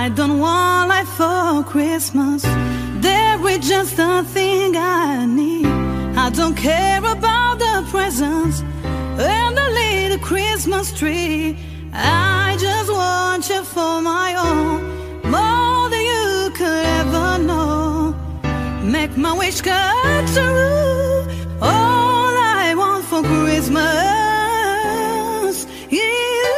I don't want life for Christmas. There is just a thing I need. I don't care about the presents and the little Christmas tree. I just want you for my own, more than you could ever know. Make my wish come true. All I want for Christmas is you.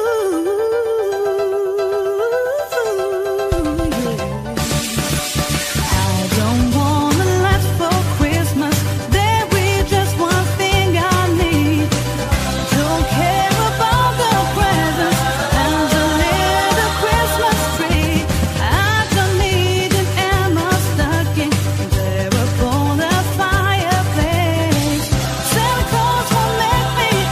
I don't want a lot for Christmas. There is just one thing I need. Don't care about the presents and the little Christmas tree. I don't need an Emma stocking there upon the fireplace. Santa Claus will make me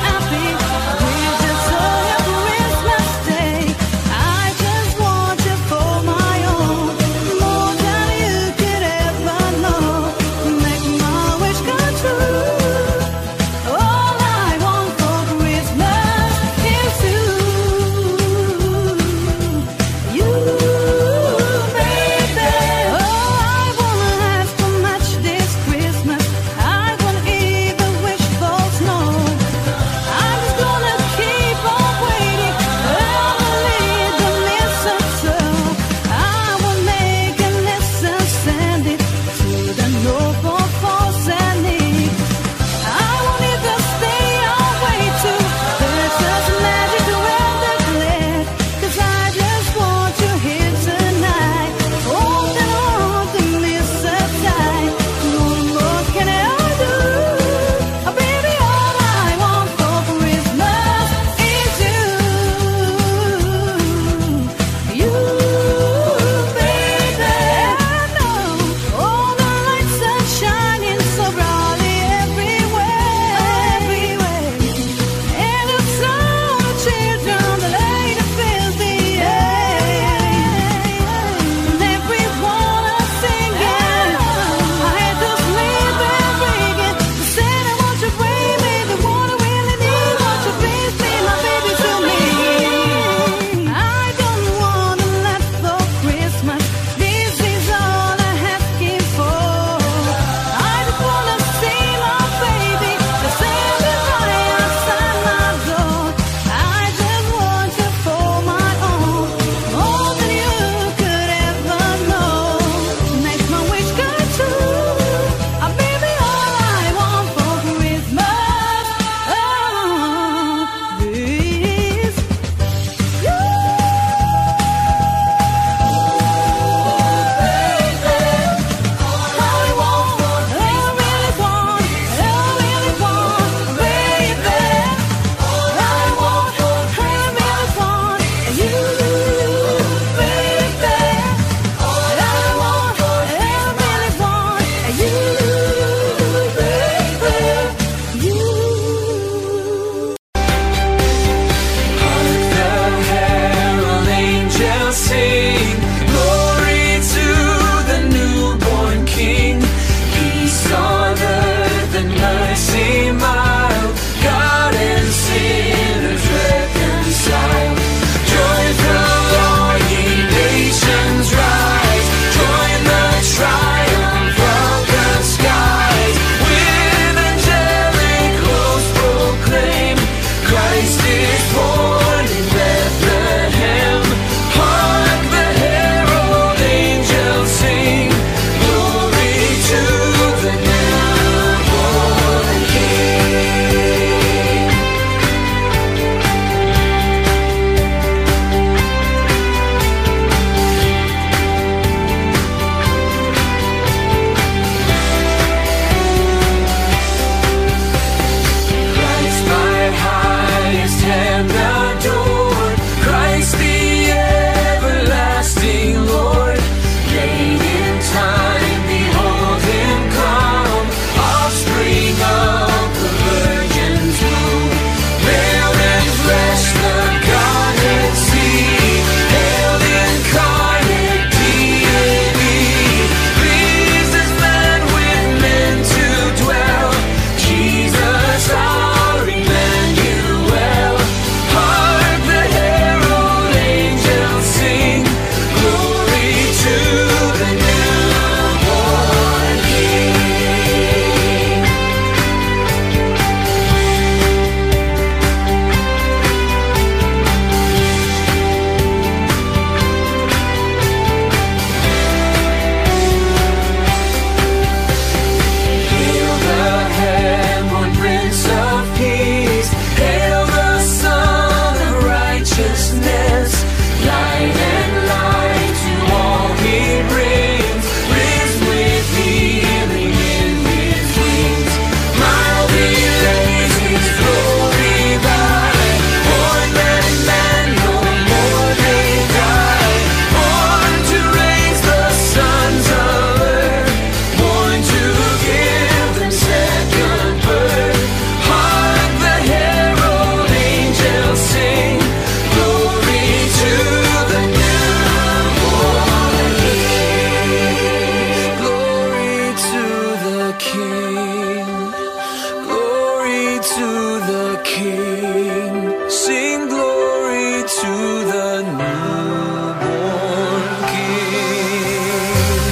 King. Sing glory to the newborn King.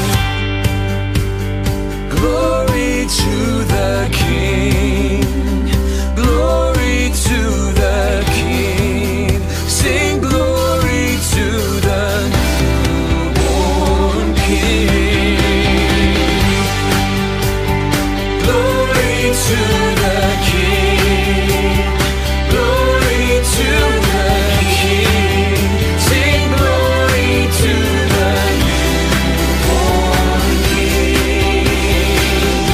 Glory to the King. Glory to the King. Sing glory to the newborn King. Glory to the King. Glory to the King. Sing glory to the newborn King.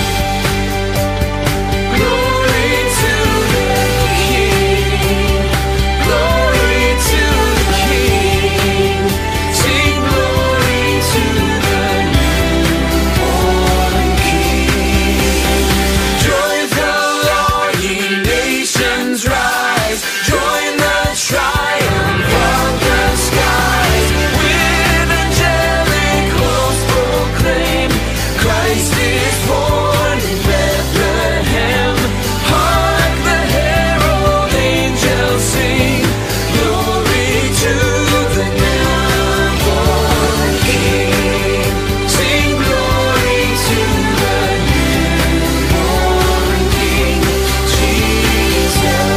Glory to the King. Glory to the King. Sing glory to the newborn King. Join the Lord, ye nations, rise. Join the triumph of the skies. With angelic hosts proclaim, Christ is born in Bethlehem. Hark the herald angels sing, glory to the newborn King. Sing glory to the newborn King, Jesus.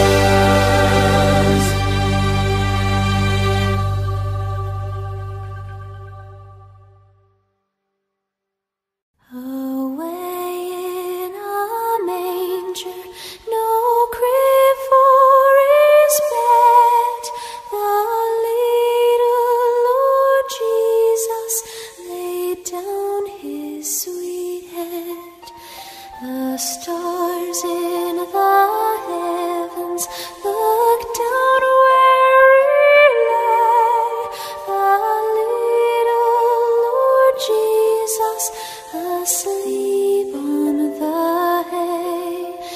Away in a manger, no crib for his bed, the little Lord Jesus laid down his sweet head. The stars in the heavens looked down where he lay, the little Lord Jesus asleep on the hay.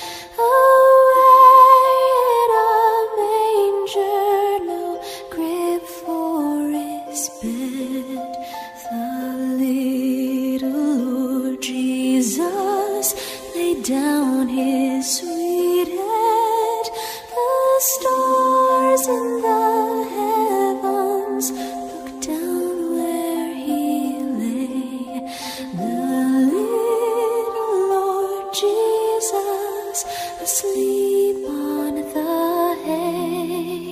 Away in a manger, no crib for his bed, the little Lord Jesus laid down his sweet head. The stars in the heavens looked down where he lay, the little Lord Jesus asleep on the hay.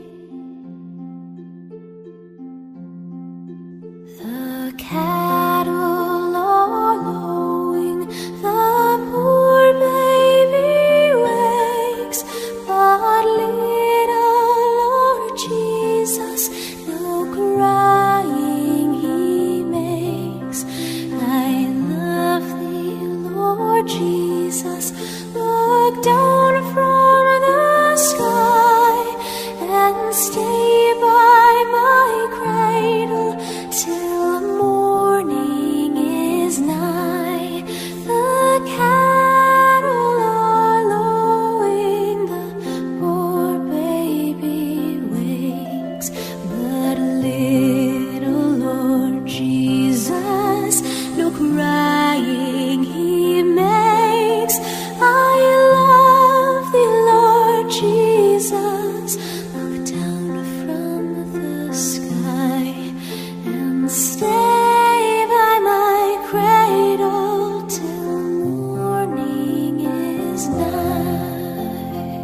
The cattle are lowing, the poor baby wakes, but little Lord Jesus no crying he makes. I love thee, Lord Jesus, look down from the sky and stay by my cradle till morning is nigh. The cattle are lowing, the poor baby wakes, but little Lord Jesus no crying he makes. I love thee, Lord Jesus, look down from the sky and stay by my cradle till morning is nigh.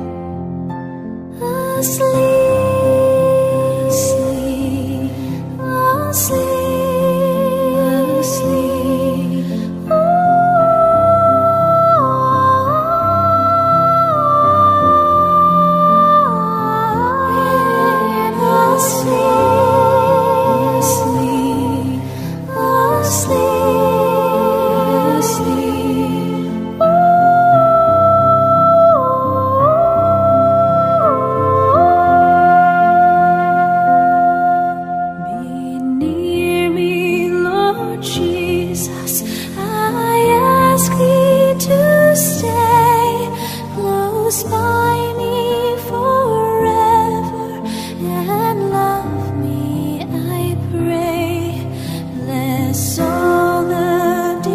Asleep, asleep, asleep, asleep.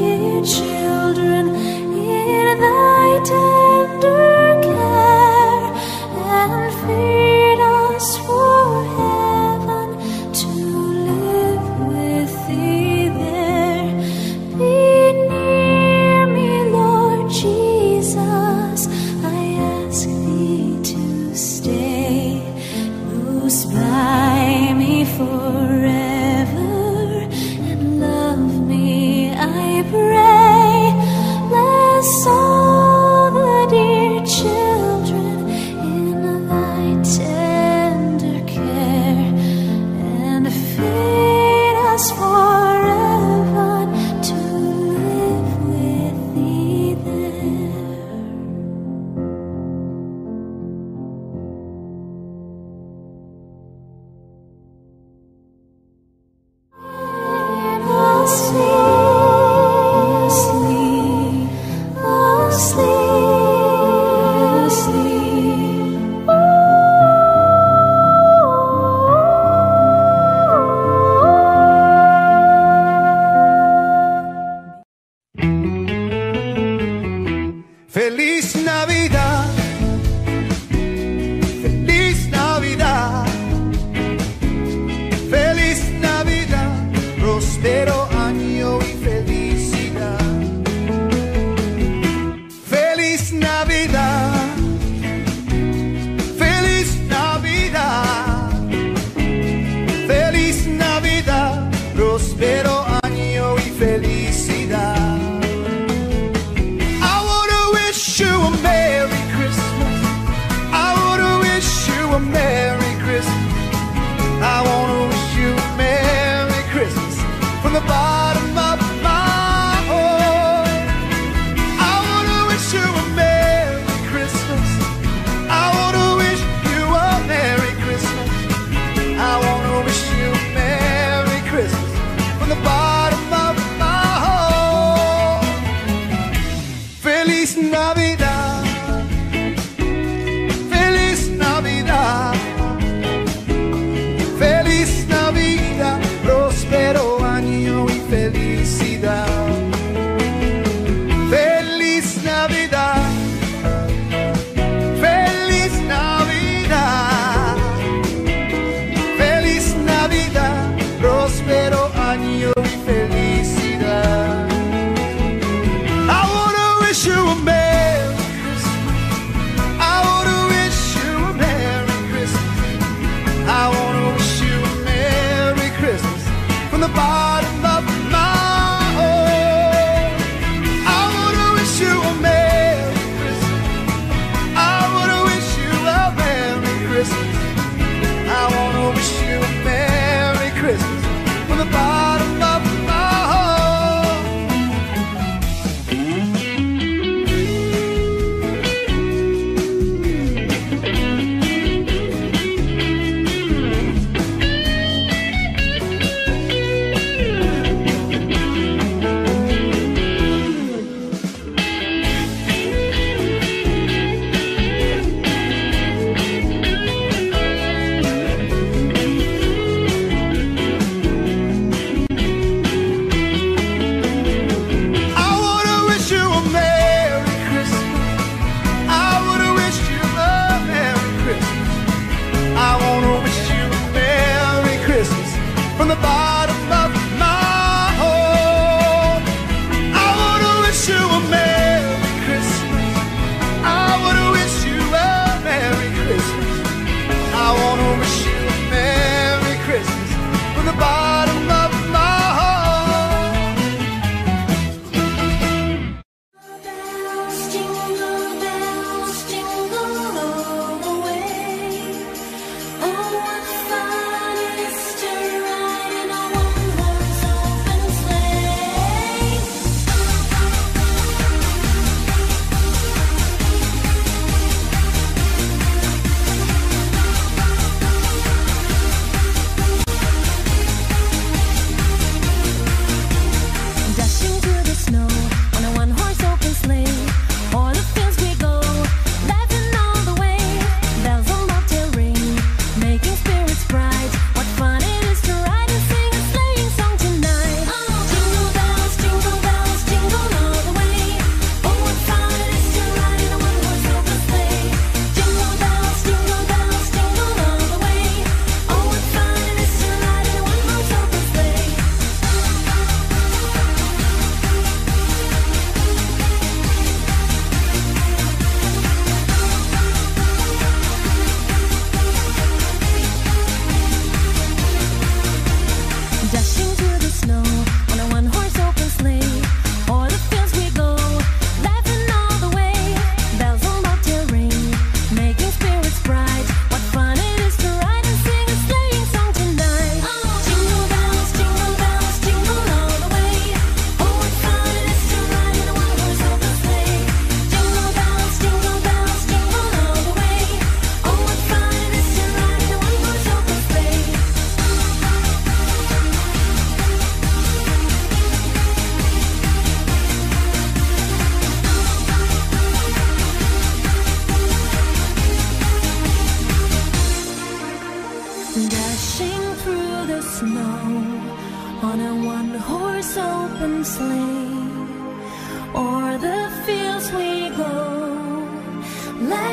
tender care,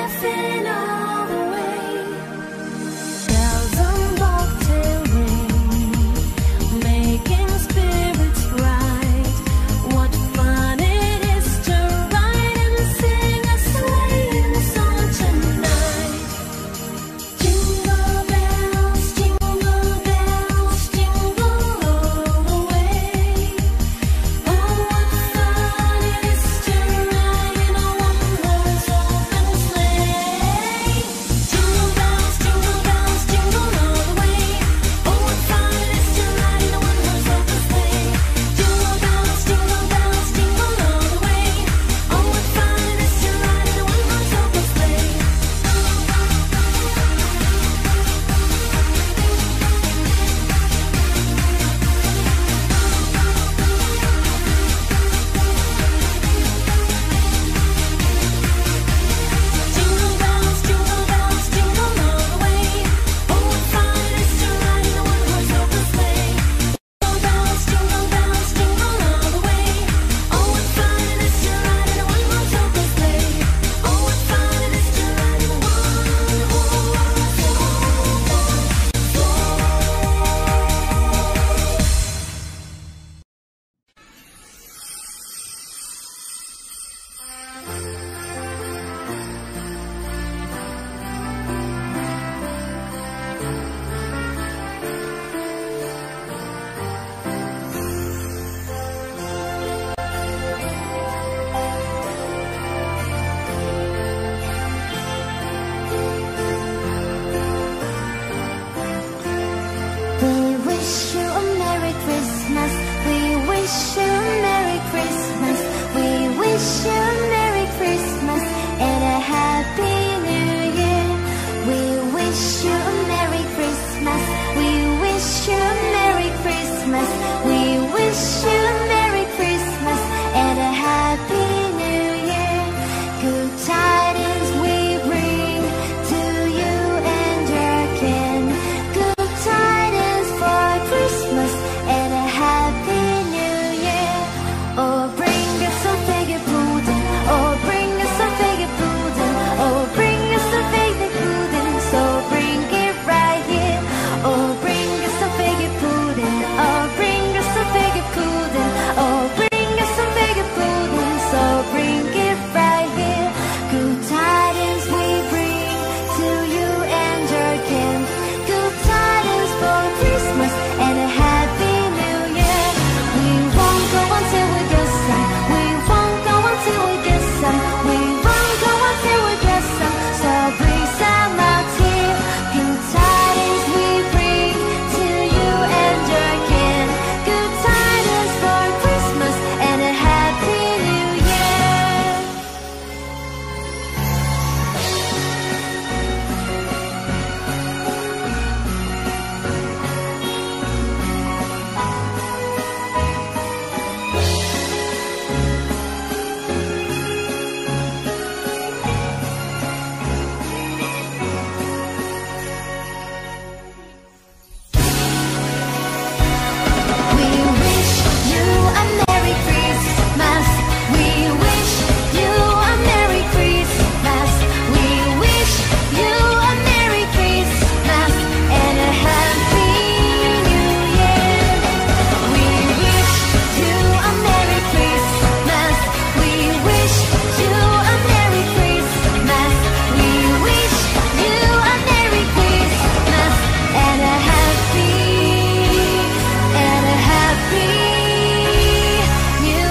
dancing all the way. Bells on bobtail ring, making spirits bright. What fun it is to ride and sing a sleighing song tonight. Jingle bells, jingle all the way. Oh, what fun it is to ride in a one-horse open sleigh. Jingle bells, jingle all the way. Oh, what fun it is to ride in a one-horse open sleigh. Jingle bells, jingle all the way. Oh, what fun it is to ride in a one-horse open sleigh. Jingle bells, jingle all the way. Oh, what fun it is to ride in a one-horse open sleigh. Jingle bells, jingle all the way. Oh, what fun it is to ride in a one-horse open sleigh. Oh, what fun it is to ride in a one-horse We wish you a Merry Christmas. We wish you a Merry Christmas. We wish you a Merry Christmas and a Happy New Year. We wish you a Merry Christmas. We wish you a Merry Christmas. We wish you a Merry Christmas and a Happy New Year. Good tidings we bring to you and your kin. Good tidings for Christmas and a Happy New Year. Oh, bring us some figure pudding. Oh, bring us some figure pudding. Oh, bring us some figure pudding. So bring it right here. Oh, bring us some figure pudding. Oh, bring us some figure pudding. Oh, bring us some figure pudding. So bring it right here. Good tidings we bring to you and your kin. Good tidings for Christmas and a Happy New Year. We won't go until we get some. We won't go until we get some. We won't go until we get some. So bring some out here. Good tidings we bring to you and your kin. Good tidings for Christmas and a Happy New Year. We wish you a Merry Christmas. We wish you a Merry Christmas. We wish you a Merry Christmas and a Happy New Year. We wish you a Merry Christmas. We wish you a Merry Christmas. We wish you a Merry Christmas and a Happy New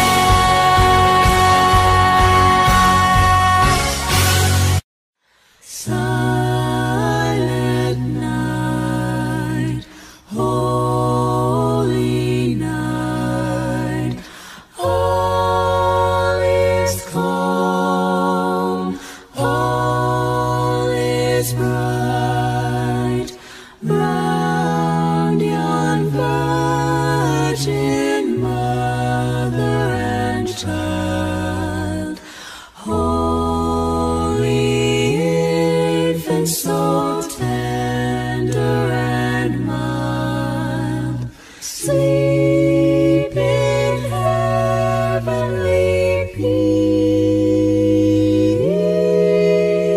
Year. Silent night, holy night, all is calm, all is bright, round yon virgin mother and child. Holy infant, so tender and mild, sleep in heavenly peace.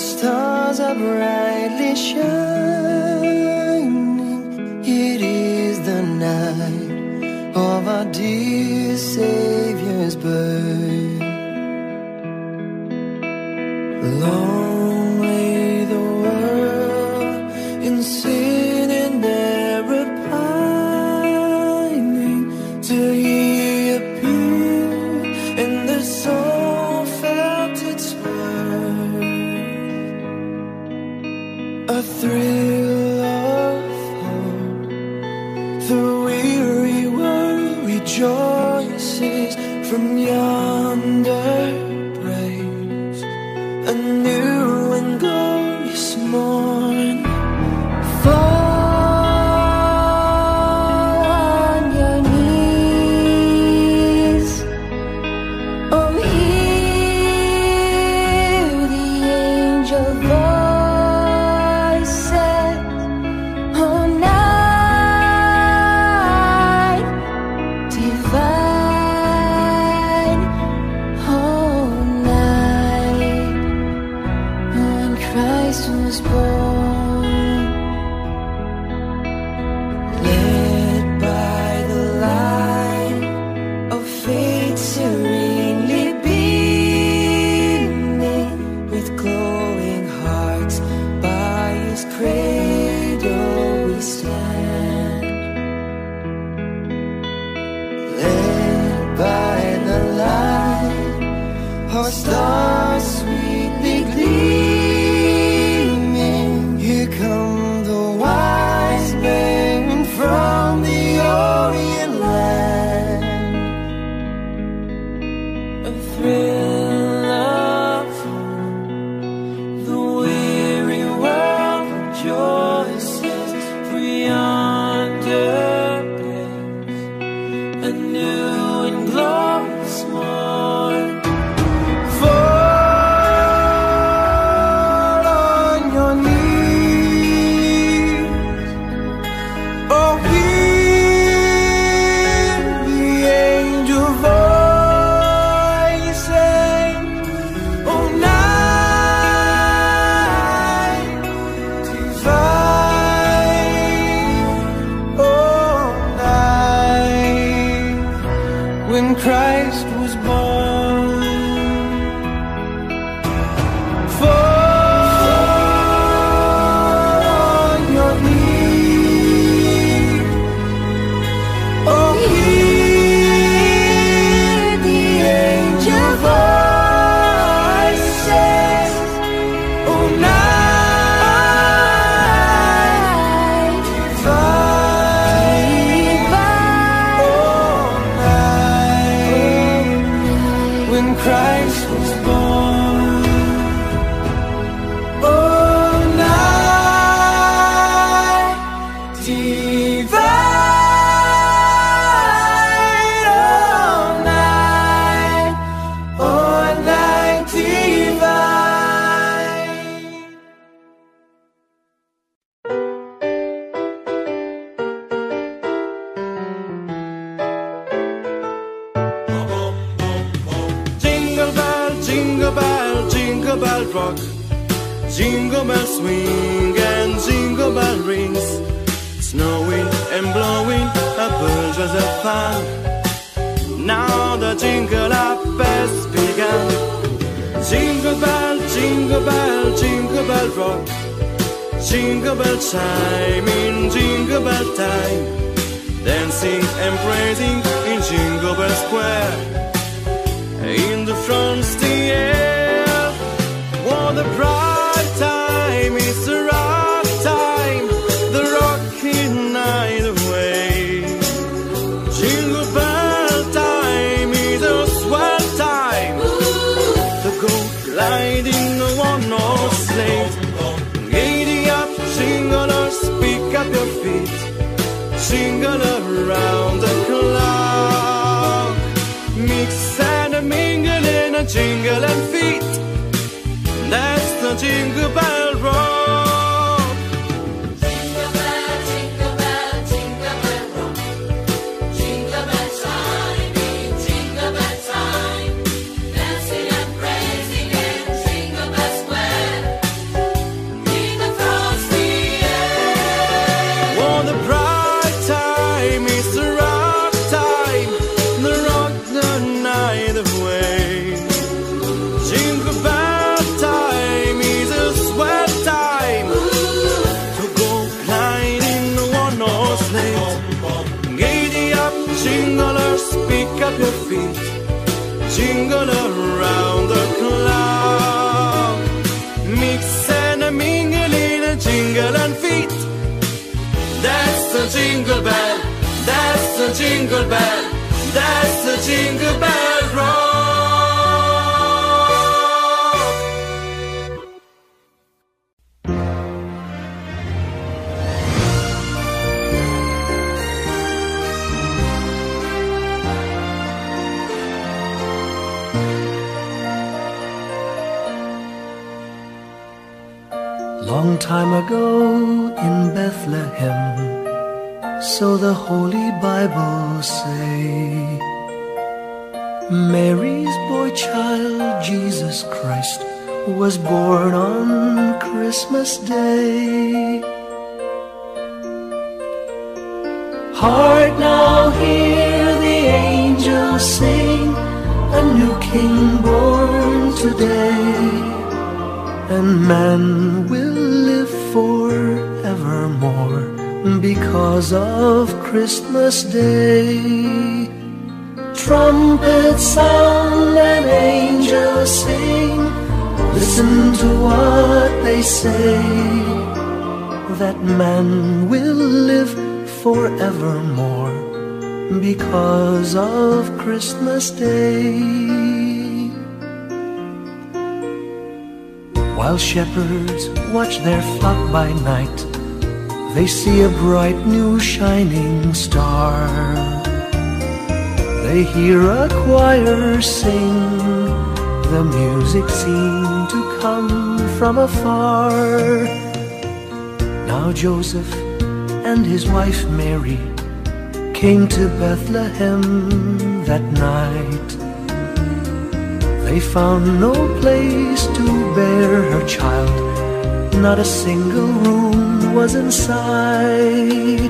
stars are brightly shining. It is the night of our dear Savior's birth. Long lay the world in sin and error pining, till He appeared and the soul felt its worth. A thrill of hope, the weary world rejoices from yonder praise. A new and glorious morn. Fall on your knees. Oh, hear the angel voices. Oh, night divine. Oh, night when Christ was born. Led by the light of faith serenely beaming, with glowing hearts by His cradle we stand. Led by the light, our stars sweetly gleaming. Here come the wise men from the Orient land. A thrill of hope, the weary world rejoices for yonder place, a new and glorious morn. Fall on your knees. Oh, hear the angel voices. Oh, night divine. Oh, night when Christ was born. Fall on your knees. Oh, hear the angel voices. Oh, night divine. Oh, night when Christ was born. Oh, night divine. Oh, night divine. Jingle bell, jingle bell, jingle bell rock. Jingle bell swing and jingle bell rings. Snowing and blowing, a burst of fun. Now the jingle up has begun. Jingle bell, jingle bell, jingle bell rock. Jingle bell chime in jingle bell time. Dancing and praising in Jingle Bell Square. In the front's the air. What a bright time, it's a rock time. The rocking night away. Jingle bell time is a swell time. To go gliding on our sleigh. Giddy up, jinglers, pick up your feet. Jingle around the clock. Mix and a mingle in a jingle and feet. That's the Jingle Bell Rock. Jingle bell, jingle bell, jingle bell rock. Jingle bell chime in jingle bell time. Dancing and praising in Jingle Bell Square. jingle around the clock. Mix and a mingle in a jingle and feet. That's the jingle bell, that's the jingle bell, that's the jingle bell rock. Long time ago in Bethlehem, so the Holy Bible say, Mary's boy child, Jesus Christ, was born on Christmas Day. Hark now, hear the angels sing, a new King born today. And man will live forevermore because of Christmas Day. Trumpets sound and angels sing, listen to what they say, that man will live forevermore because of Christmas Day. While shepherds watch their flock by night, they see a bright new shining star. They hear a choir sing, the music seemed to come from afar. Now Joseph and his wife Mary came to Bethlehem that night. They found no place to bear her child, not a single room was in sight.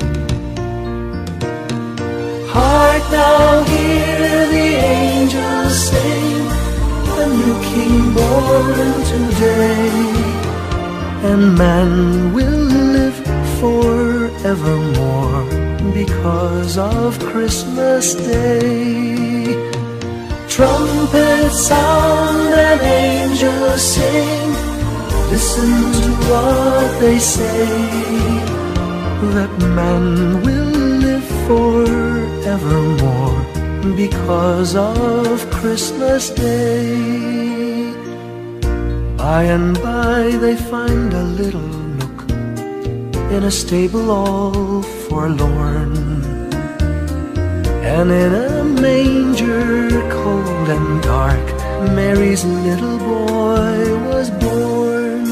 Hark now, hear the angels sing, a new King born today. And man will live forevermore because of Christmas Day. Trumpets sound and angels sing, listen to what they say, that man will live forevermore because of Christmas Day. By and by they find a little nook in a stable all forlorn, and in a manger cold and dark, Mary's little boy was born.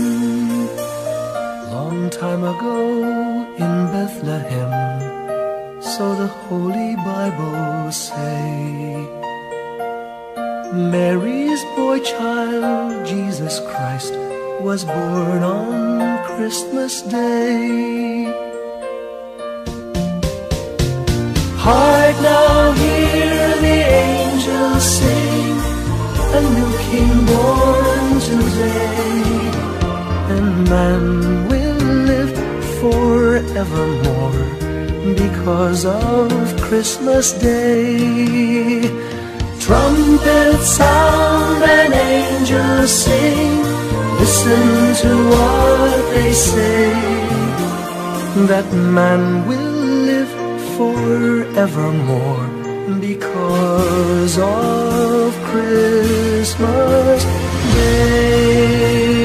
Long time ago in Bethlehem, so the Holy Bible say, Mary's boy child, Jesus Christ, was born on Christmas Day. Hark now, hear the angels sing, a new King born today. And man will live forevermore because of Christmas Day. Trumpets sound and angels sing, listen to what they say, that man will live forevermore because of Christmas Day.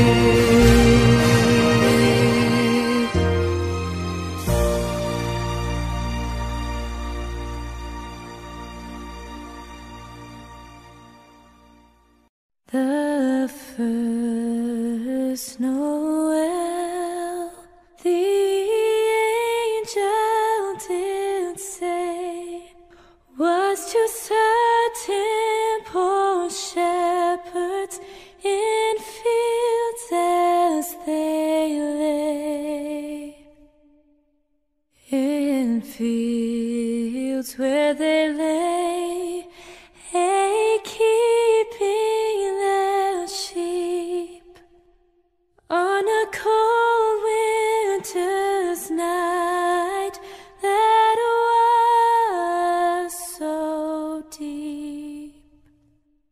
The first Noel, the angel did say, was to certain poor shepherds in fields as they lay, in fields where they lay, keeping their sheep on a cold winter's night that was so deep.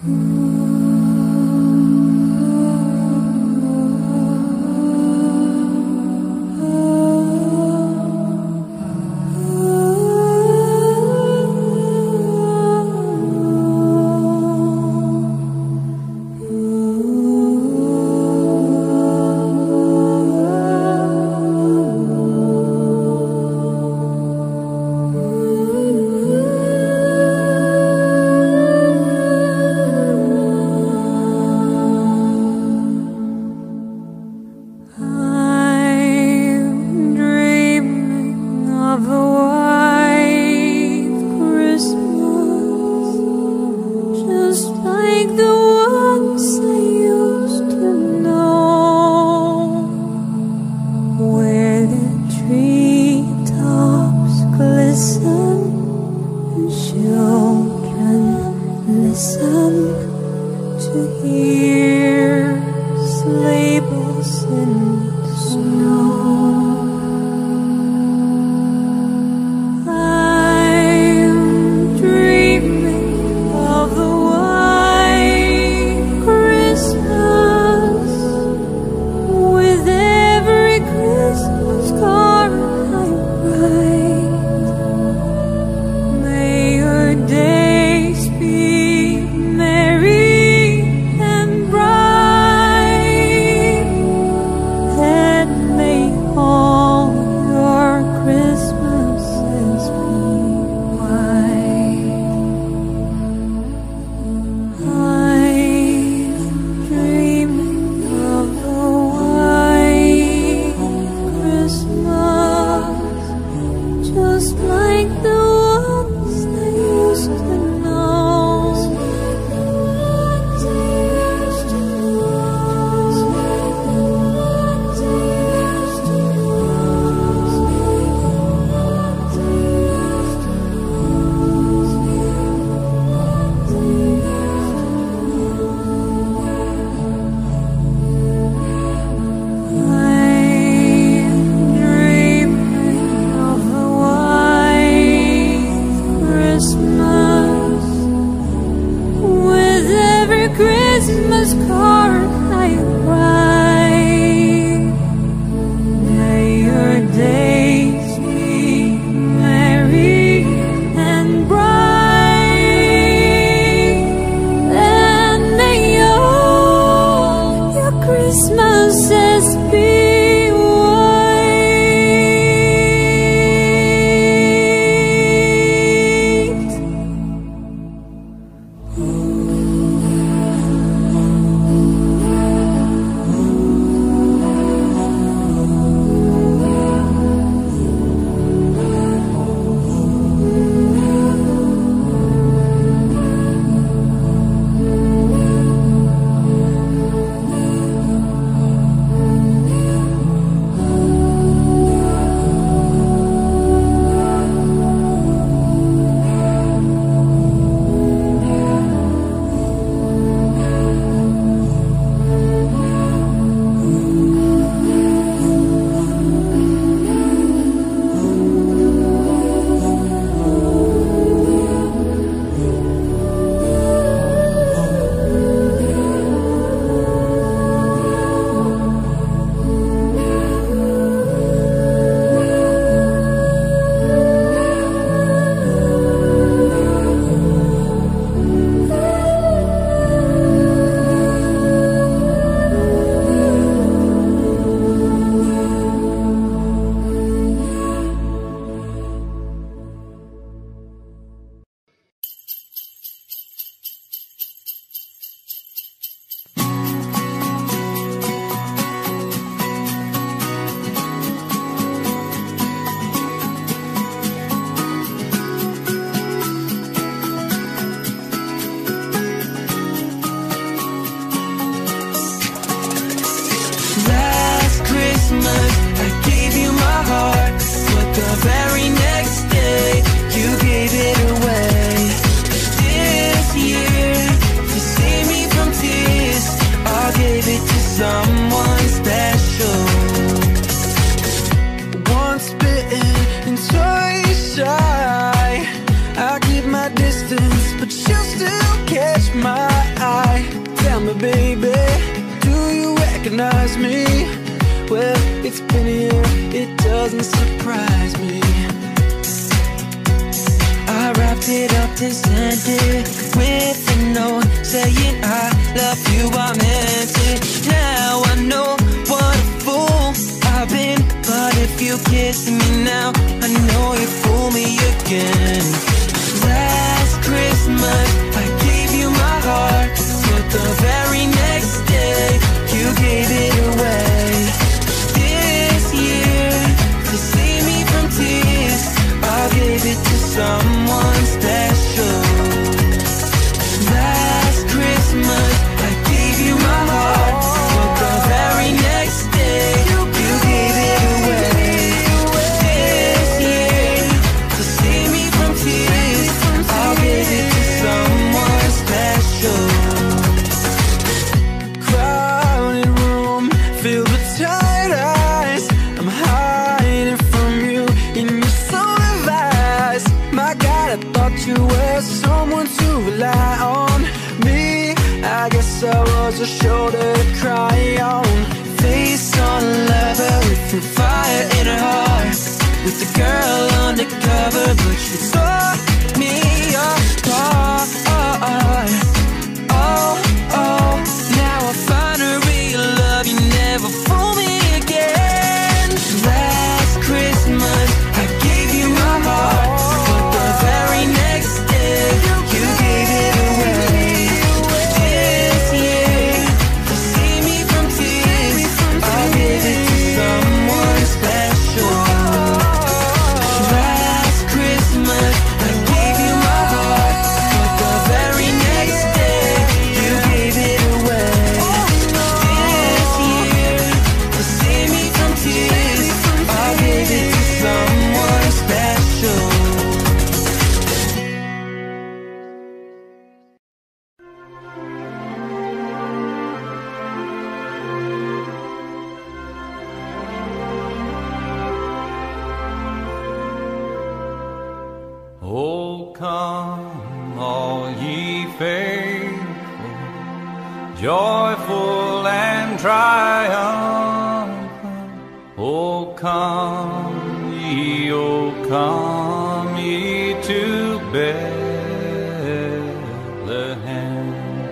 my distance, but you still catch my But baby, do you recognize me? Well, it's been a year, it doesn't surprise me. I wrapped it up and sent it with a note saying I love you, I meant it. Now I know what a fool I've been, but if you kiss me now, I know you fool me again. Last Christmas I gave you my heart, but the very next day you gave it away. This year, to save me from tears, I gave it to someone special. Last Christmas I gave you my heart, but the very next day you gave it away. This year, to save me from tears, I gave it to someone special. Crowded room filled with tired eyes, I'm hiding from you in your solar eyes. My God, I thought you were someone to rely on. Me, I guess I was a shoulder to cry on. Face on a lover with the fire in her heart, with the girl undercover, but she tore me apart. Oh, oh, now I find a real love, you never fool me again. Last Christmas I gave you my heart, but the very next day you gave it away. This year, to save me from tears, I gave it to someone special. Last Christmas I gave you my heart, but the very next day you gave it away. This year, to save me from tears, I gave it to someone special. Oh, come, all ye faithful, joyful and triumphant. Oh, come ye to Bethlehem.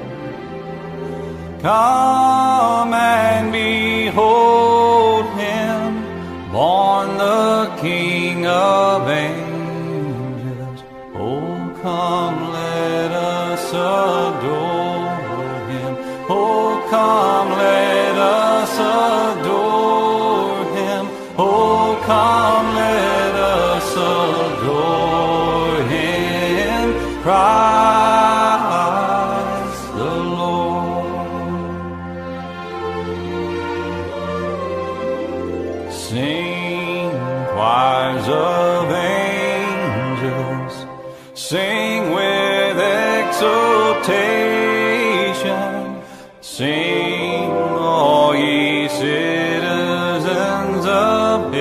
Come and behold him, born the King of angels. Oh, come, let us adore him. Oh, come, let us adore him. Oh, come, let us adore him. Christ the Lord. Sing, choirs of angels, sing with exultation, sing, all ye citizens of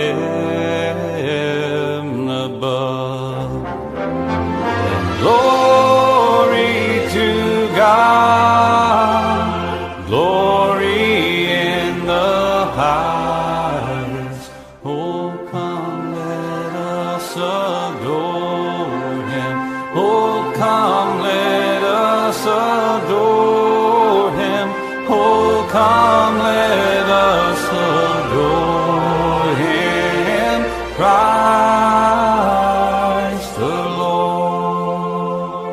heaven above. Glory to God, glory in the highest. Oh, come, let us adore him. Oh, come, let us adore him. Oh, come, let us adore him. Christ the Lord.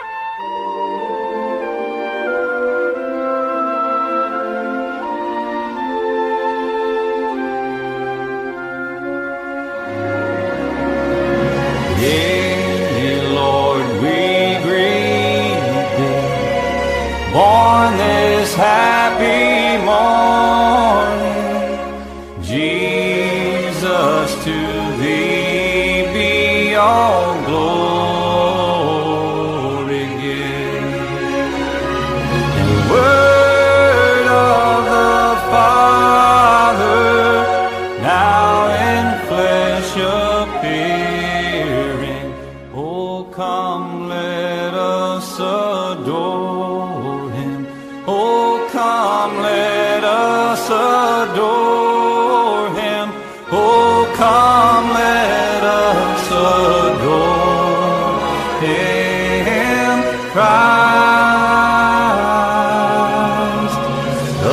Yea, Lord, we greet thee, born this happy morning. Jesus, to thee be all glory given. And the word of the Father, now in flesh appearing. Oh, come, let us adore him. Oh, us adore Him. Oh, come, let us adore Him, Christ the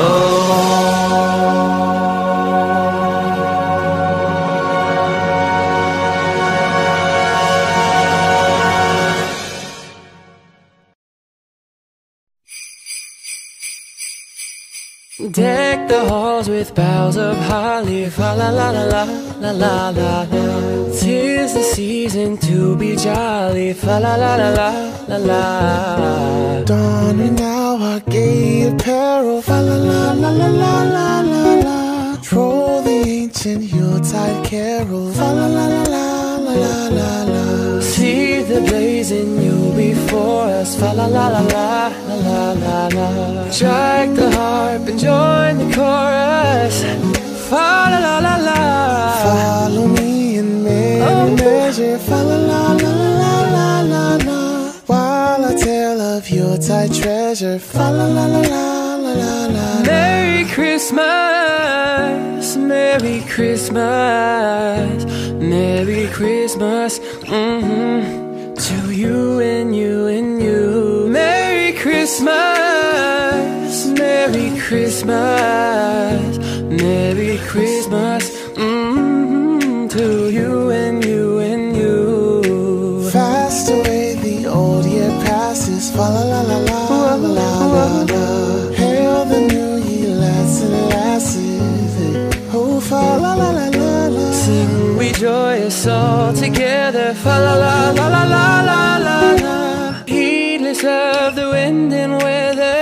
Deck the halls with boughs of holly, fa la la la la la la la la. 'Tis the season to be jolly, fa la la la la la la. Donning now our gay apparel, fa la la la la la la la la. Troll the ancient Yuletide carol, fa la la la la la la la la. See the blazing new before us, fa la la la la la la la la. Strike the harp and join the chorus, fa la la la la. Follow me in merry measure, fa la la la la la la la. While I tell of Yuletide treasure, fa la la la la la la la. Merry Christmas, Merry Christmas, Merry Christmas, to you and you and you. Merry Christmas, Merry Christmas, Merry Christmas, to you and you and you. Fast away the old year passes, fa la la la la la la la la. Hail the new year, lads and lasses, oh fa la la la la la. Sing we joyous all together, fa la la la la la la la la. Heedless of the wind and weather.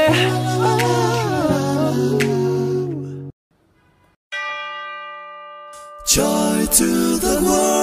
Joy to the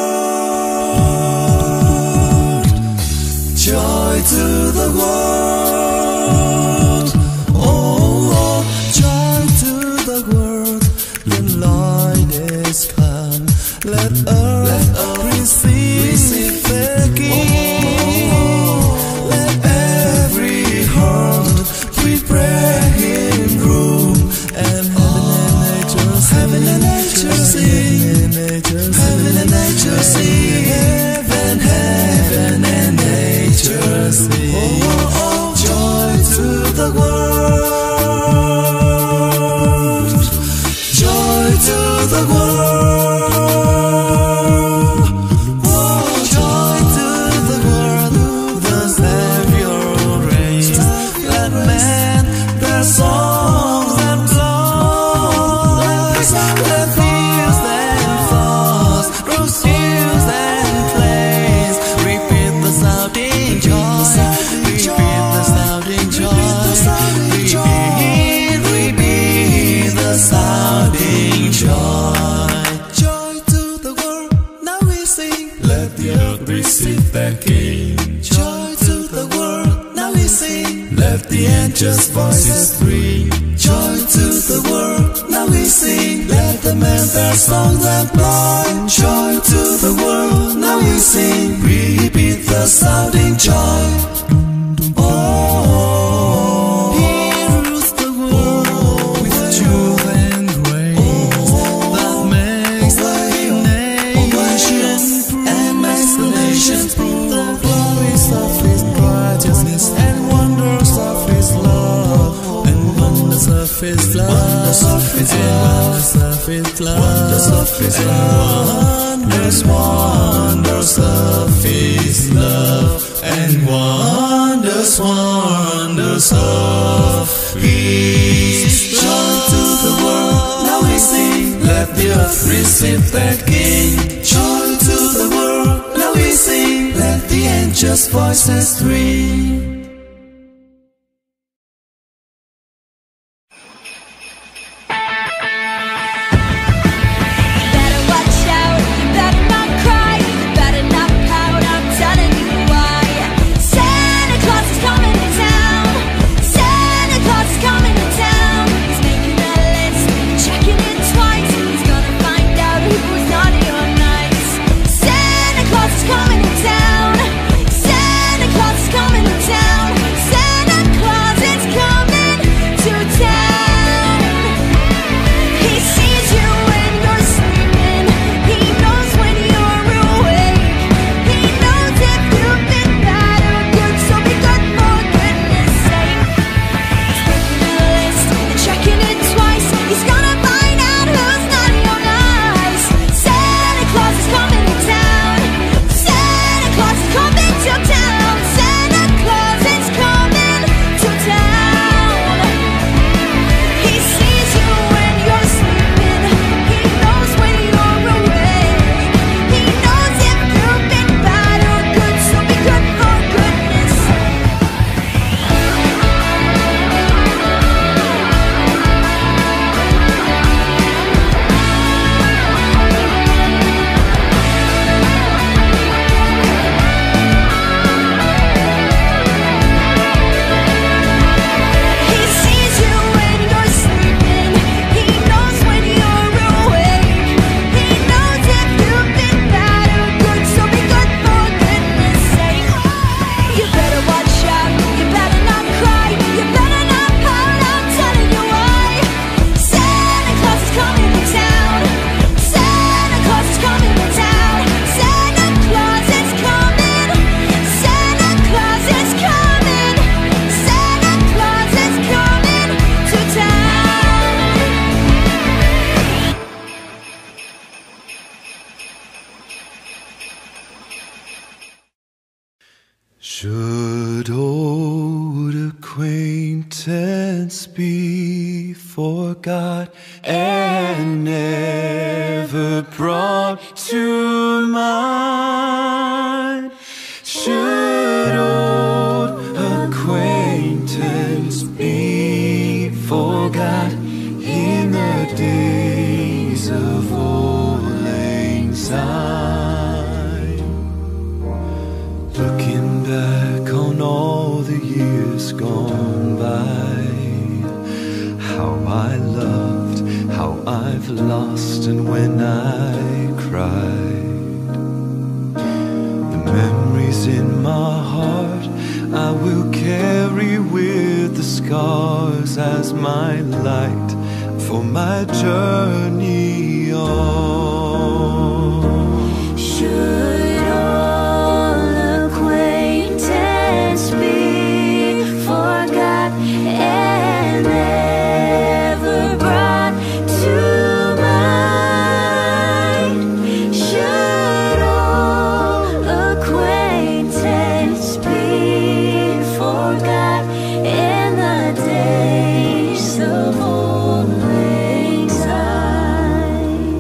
world, joy to the world, oh, joy to the world, the light is come, let earth receive the King, let every heart prepare Him room, and heaven and nature sing. Heaven and nature sing, heaven and nature sing. Oh, oh, oh. Joy to the world, joy to the world, oh, joy to the world. The Savior reigns. Let men their songs and blows, let fields and flowers, rose hills and plains, repeat the sounding joy, repeat the sounding joy, repeat the sounding joy. Joy to the world, now we sing. Let the earth receive their King. Joy to the world, now we sing. Let the angels' voices ring. Joy to the world, now we sing. Let the men their songs employ. Joy to the world, now we sing. Repeat the sounding joy. Oh, He rules the world with truth and grace that makes the nations and makes the nations prove the glories of His righteousness and wonders of His love and wonders of His love, wonders of His love, wonders of His love, wonders of His love, and wonders of His. Joy to the world, now we sing. Let the earth receive their King. Joy to the world, now we sing. Let the angels' voices ring. Better watch out, better not cry, better not pout, I'm telling you why. Santa Claus is coming to town, Santa Claus is coming to town. He's making a list, checking it twice, he's gonna find out who's naughty or nice. Santa Claus is coming to town, Santa Claus is coming to town. Should old acquaintance be forgot and never brought to mind? Should old acquaintance be forgot in the days of old lang syne? Looking back on all the years gone by, how I loved, how I've lost, and when I cried. The memories in my heart I will carry with the scars as my light for my journey on. Should old acquaintance be forgot and never brought to mind? Should old acquaintance be forgot in the days of old lang syne?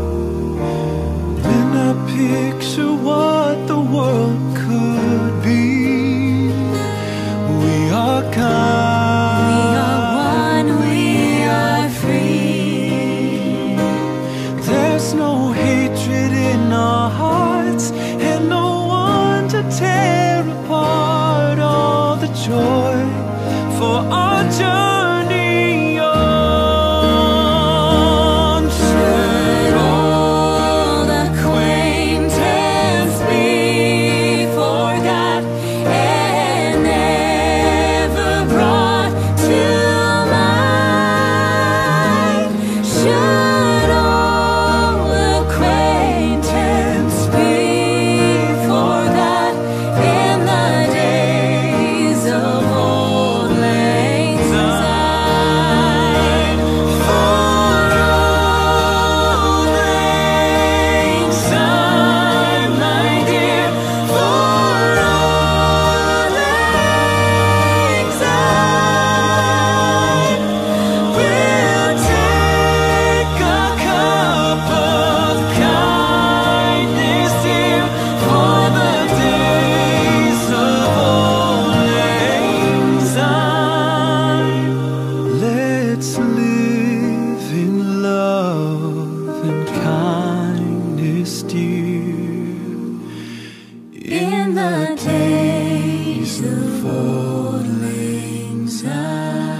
When I picture what the world could be, we are kind. We are one, we are free. There's no hatred in our hearts, and no one to tear apart all the joy for our journey on. Should old acquaintance be forgot and never brought to mind? Should old acquaintance be forgot in the days of old lang syne? For old lang syne, my dear, for old lang syne, We'll take a cup of kindness here for the days of old lang syne. Let's live in love and kindness, dear, in the days of old lang syne.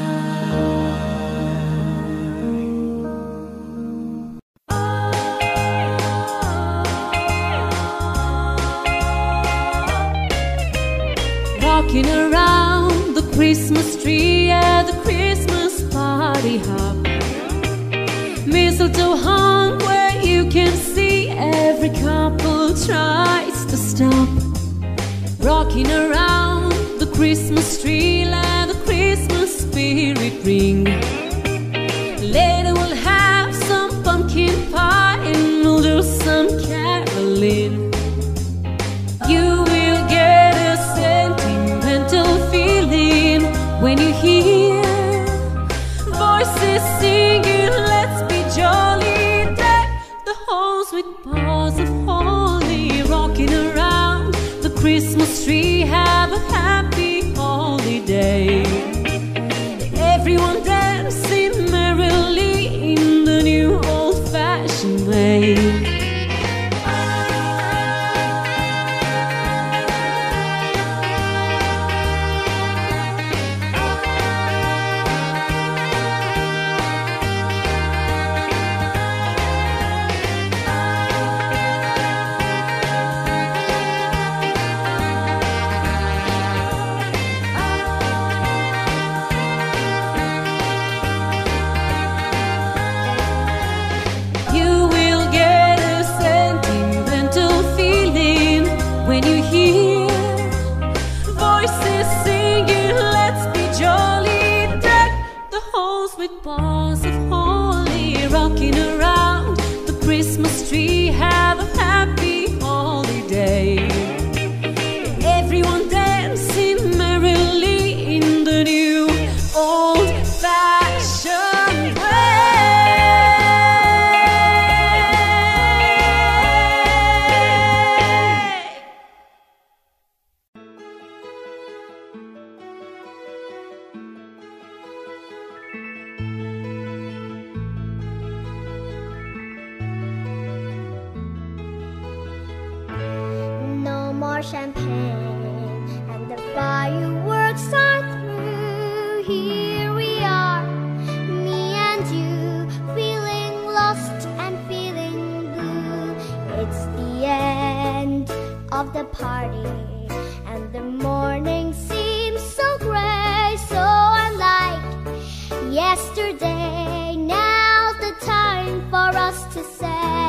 Walking around the Christmas tree at the Christmas party hop. Mistletoe hung where you can see every couple tries to stop. Rocking around the Christmas tree, let the Christmas spirit ring. Later we'll have some pumpkin pie and we'll do some caroling. You will get a sentimental feeling when you hear voices singing, let's be jolly. Deck the halls with boughs of holly. Rocking around the Christmas tree, have a happy holiday. Everyone dancing merrily in the new old-fashioned way. Have a happy holiday. Everyone dance more champagne and the fireworks are through. Here we are, me and you, feeling lost and feeling blue. It's the end of the party and the morning seems so gray, so unlike yesterday. Now's the time for us to say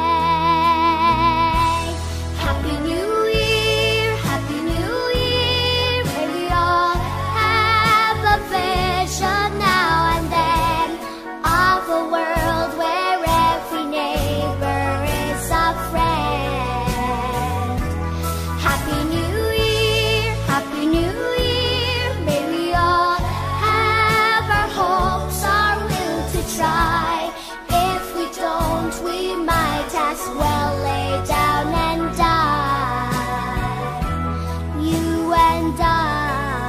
Happy New Year, Happy New Year. May we all have a vision now and then of a world where every neighbor is a friend. Happy New Year, Happy New Year. May we all have our hopes, our will to try. If we don't, we might as well lay down and die. You and I.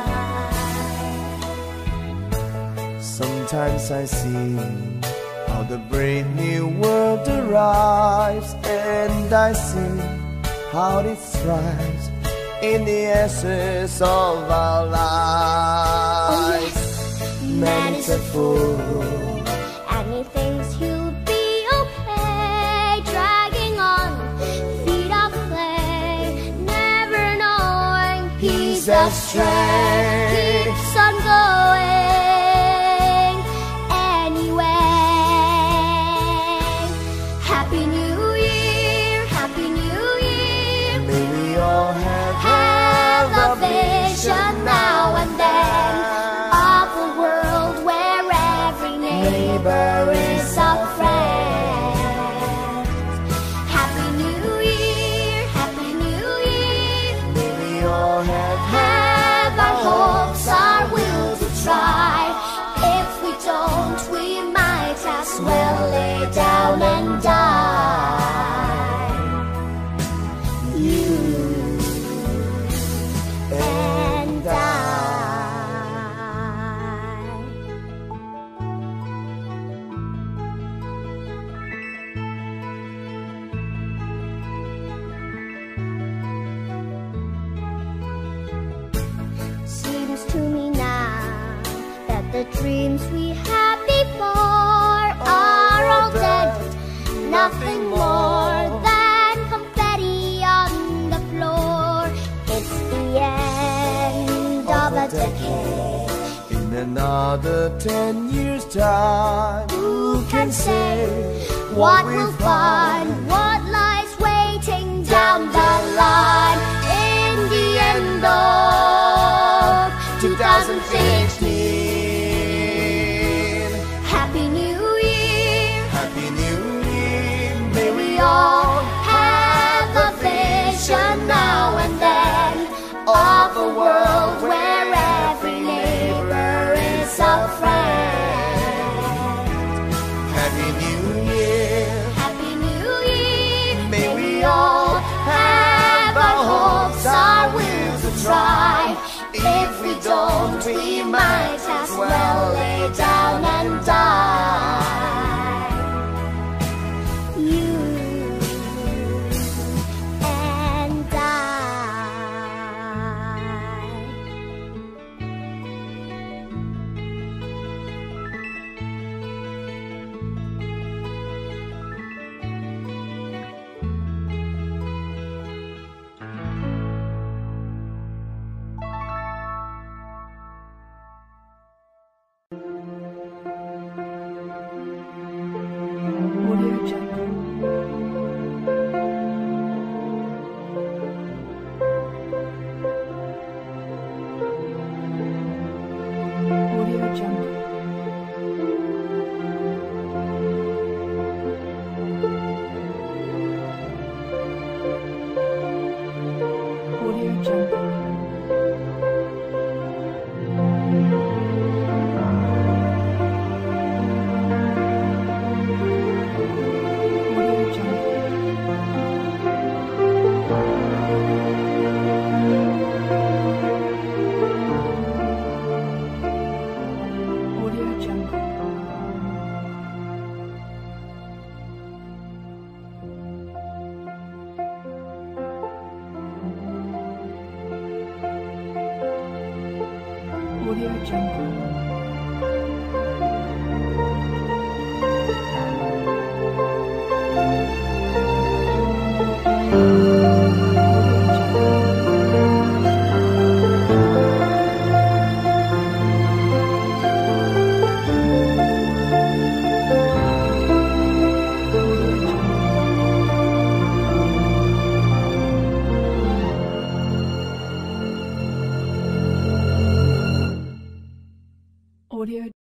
Sometimes I see how the brave new world arrives, and I see how it thrives in the essence of our lives. Man is a fool, and he thinks he'll be okay, dragging on feet of clay, never knowing he's astray. Keeps on going anyway. Happy New Year, Happy New Year. May we all Have a vision now and then of a world where every neighbor is a friend. Happy New Year, Happy New Year. may we all Have our hopes, our will to try. If we don't, we might as well lay down and die. You and I. Seems to me now that the dreams we had before are all dead. Nothing more than confetti on the floor. It's the end of a decade. in another 10 years' time. Who can say what we'll find? What lies waiting down the line in the end of 2016? Happy New Year, Happy New Year, may we all have a vision now and then of a world where every neighbor is a friend. Happy New Year, Happy New Year, may we all have our hopes, our will to try. If we don't, we might as well lay down and die. You and I. Audio Jungle. Audio Jungle. Audio Jungle. Audio Jungle. Audio Audio Jungle. Audio